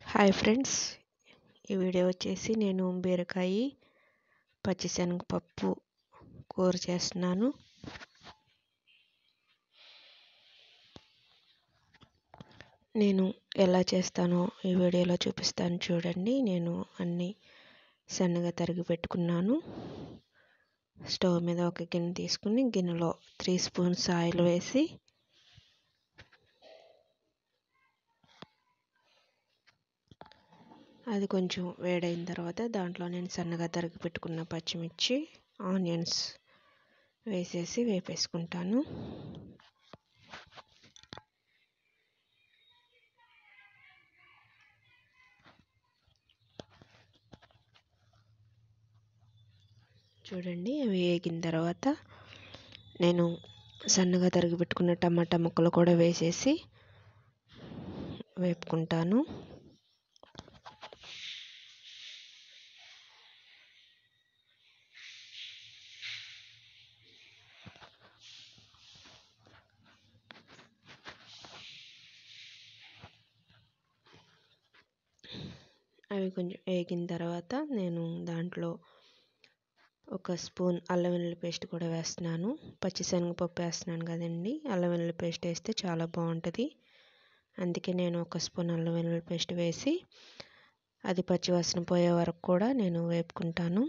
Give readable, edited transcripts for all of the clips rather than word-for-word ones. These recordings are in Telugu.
హాయ్ ఫ్రెండ్స్, ఈ వీడియో వచ్చేసి నేను బీరకాయ పచ్చిశనగపప్పు కూర చేస్తున్నాను. నేను ఎలా చేస్తానో ఈ వీడియోలో చూపిస్తాను చూడండి. నేను అన్నీ సన్నగా తరిగి పెట్టుకున్నాను. స్టవ్ మీద ఒక గిన్నె తీసుకుని గిన్నెలో 3 స్పూన్స్ ఆయిల్ వేసి అది కొంచెం వేడైన తర్వాత దాంట్లో నేను సన్నగా తరిగి పెట్టుకున్న పచ్చిమిర్చి, ఆనియన్స్ వేసేసి వేపేసుకుంటాను. చూడండి, అవి వేగిన తర్వాత నేను సన్నగా తరిగి పెట్టుకున్న టమాటా ముక్కలు కూడా వేసేసి వేపుకుంటాను. అవి కొంచెం వేగిన తర్వాత నేను దాంట్లో ఒక స్పూన్ అల్లం వెల్లుల్లి పేస్ట్ కూడా వేస్తున్నాను. పచ్చిశనగపప్పు వేస్తున్నాను కదండి, అల్లం వెల్లుల్లి పేస్ట్ వేస్తే చాలా బాగుంటుంది. అందుకే నేను ఒక స్పూన్ అల్లం వెల్లుల్లి పేస్ట్ వేసి అది పచ్చివాసన పోయే వరకు కూడా నేను వేపుకుంటాను.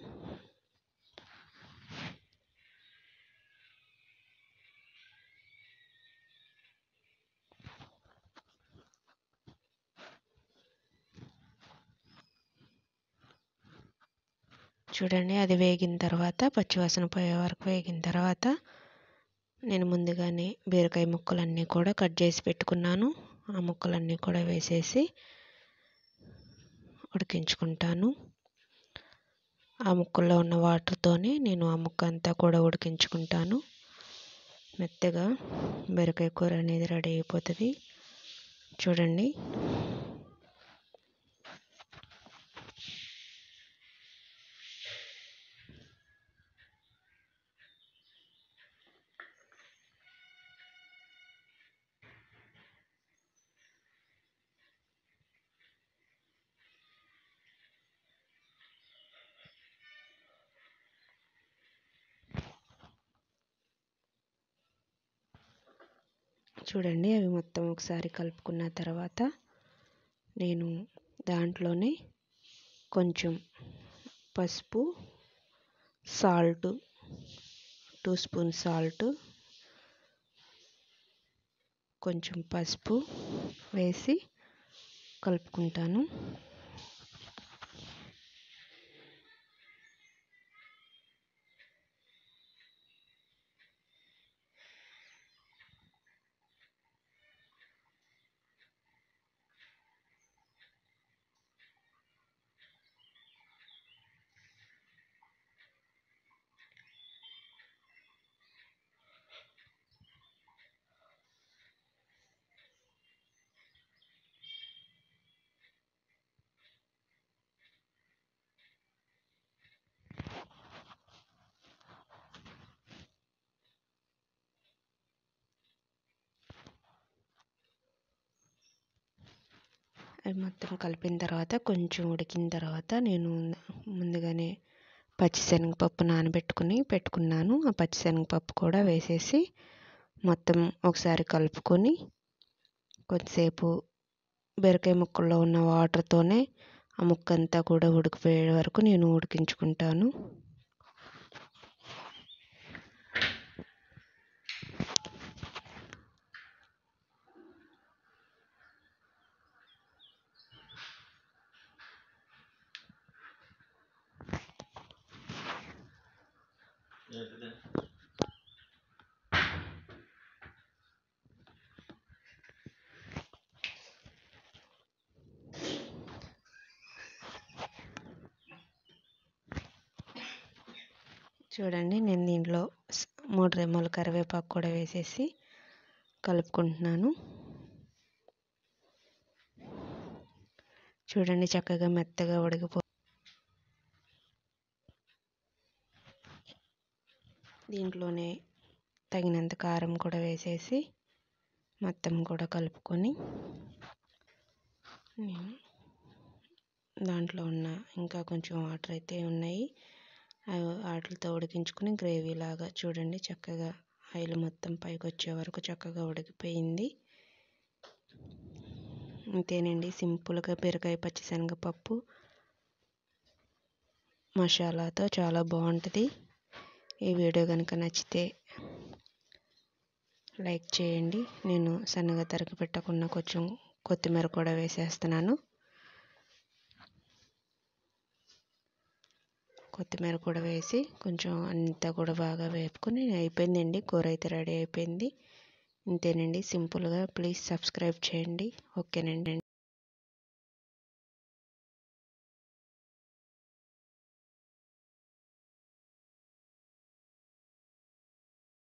చూడండి, అది వేగిన తర్వాత పచ్చివాసన పోయే వరకు వేగిన తర్వాత నేను ముందుగానే బీరకాయ ముక్కలన్నీ కూడా కట్ చేసి పెట్టుకున్నాను. ఆ ముక్కలన్నీ కూడా వేసేసి ఉడికించుకుంటాను. ఆ ముక్కల్లో ఉన్న వాటర్తోనే నేను ఆ ముక్క అంతా కూడా ఉడికించుకుంటాను. మెత్తగా బీరకాయ కూర అనేది రెడీ అయిపోతుంది. చూడండి, చూడండి అవి మొత్తం ఒకసారి కలుపుకున్న తర్వాత నేను దాంట్లోనే కొంచెం పసుపు, సాల్ట్, 2 స్పూన్స్ సాల్ట్, కొంచెం పసుపు వేసి కలుపుకుంటాను. అవి మొత్తం కలిపిన తర్వాత కొంచెం ఉడికిన తర్వాత నేను ముందుగానే పచ్చిశనగపప్పు పెట్టుకున్నాను. ఆ పచ్చిశనగపప్పు కూడా వేసేసి మొత్తం ఒకసారి కలుపుకొని కొద్దిసేపు బీరకాయ ముక్కల్లో ఉన్న వాటర్తోనే ఆ ముక్క అంతా కూడా ఉడికిపోయే వరకు నేను ఉడికించుకుంటాను. చూడండి, నేను దీంట్లో 3 రెమ్మల కరివేపాకు కూడా వేసేసి కలుపుకుంటున్నాను. చూడండి, చక్కగా మెత్తగా దీంట్లోనే తగినంత కారం కూడా వేసేసి మొత్తం కూడా కలుపుకొని దాంట్లో ఉన్న ఇంకా కొంచెం వాటర్ అయితే ఉన్నాయి. అవి వాటితో ఉడికించుకుని గ్రేవీ లాగా చూడండి చక్కగా ఆయిల్ మొత్తం పైకి వచ్చే వరకు చక్కగా ఉడికిపోయింది. అంతేనండి, సింపుల్గా బీరకాయ పచ్చిశనగపప్పు మసాలాతో చాలా బాగుంటుంది. ఈ వీడియో కనుక నచ్చితే లైక్ చేయండి. నేను సన్నగా తరిగి పెట్టకుండా కొంచెం కొత్తిమీర కూడా వేసేస్తున్నాను. కొత్తిమీర కూడా వేసి కొంచెం అంతా కూడా బాగా వేపుకొని అయిపోయిందండి. కూర అయితే రెడీ అయిపోయింది. ఇంతేనండి, సింపుల్గా. ప్లీజ్ సబ్స్క్రైబ్ చేయండి. ఓకేనండి.